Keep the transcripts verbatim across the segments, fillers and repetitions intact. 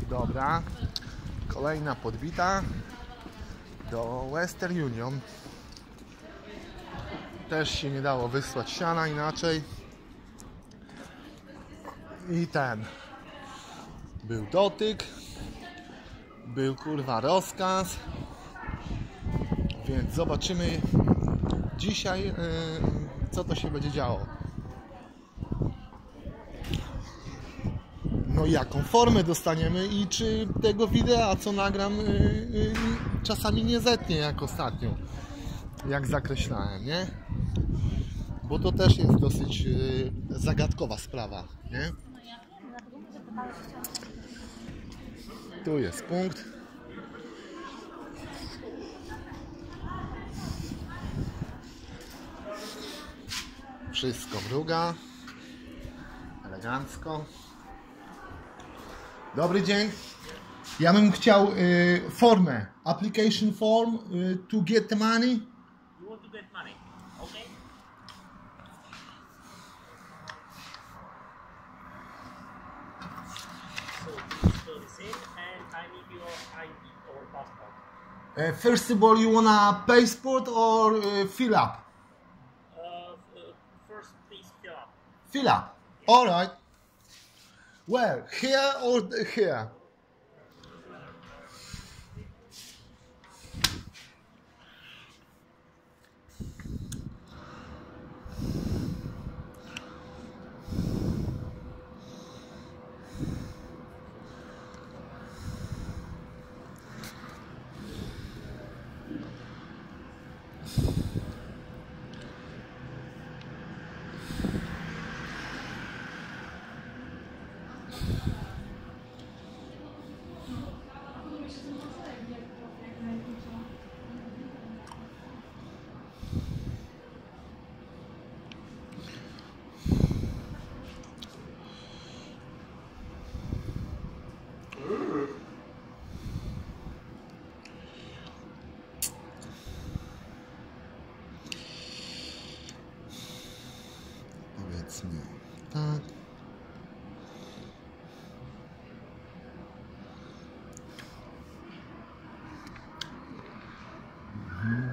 Dobra, kolejna podbita do Western Union. Też się nie dało wysłać siana inaczej. I ten był dotyk, był kurwa rozkaz, więc zobaczymy dzisiaj, yy, co to się będzie działo. No i jaką formę dostaniemy i czy tego wideo, co nagram, yy, yy, czasami nie zetnie jak ostatnio, jak zakreślałem, nie? Bo to też jest dosyć yy, zagadkowa sprawa, nie? Tu jest punkt. Wszystko mruga. Elegancko. Dobry dzień. Ja bym chciał y, formę. Application form y, to get the money. You want to get money, okay? So please fill this in, and I need your I D or passport. Uh, first of all, you wanna passport or uh, fill up? Uh, uh, first, please fill up. Fill up. All right. Where? Here or here? Powiedzmy tak. Mhm.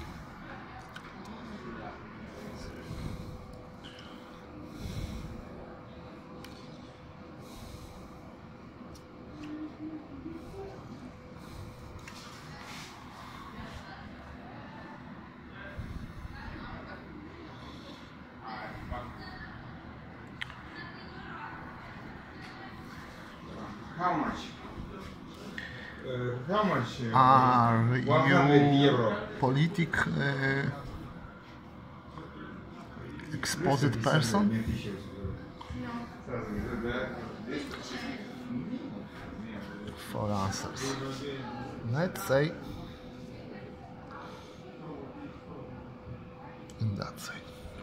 How much? Uh, how much? Uh, Are one hundred you euro. politic uh, exposed person? For answers, let's say in that side.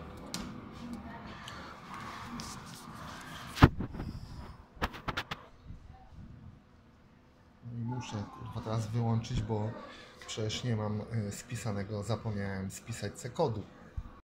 Muszę kurwa teraz wyłączyć, bo przecież nie mam spisanego, zapomniałem spisać se kodu.